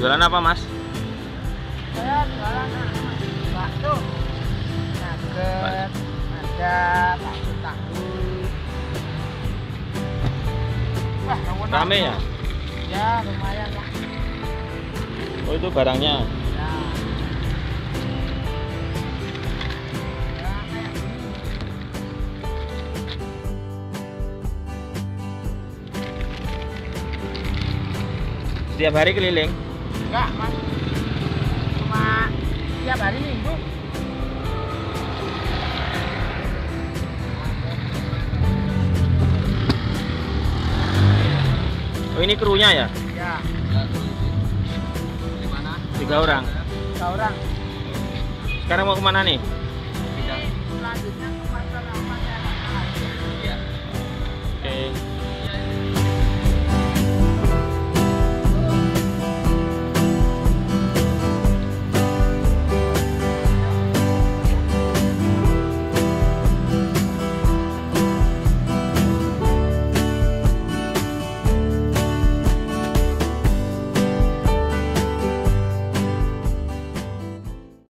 Jualan apa, Mas? Saya jualan bakso, nugget, ada bakso tahu. Wah, Rame ya? Ya, lumayan lah. Oh, itu barangnya. Ya. Ya, kayak gini. Setiap hari keliling. Enggak, Mas. Cuma tiap hari Minggu. Oh, ini krunya ya? Ya, 3 orang. 3 orang. Sekarang mau kemana nih? Selanjutnya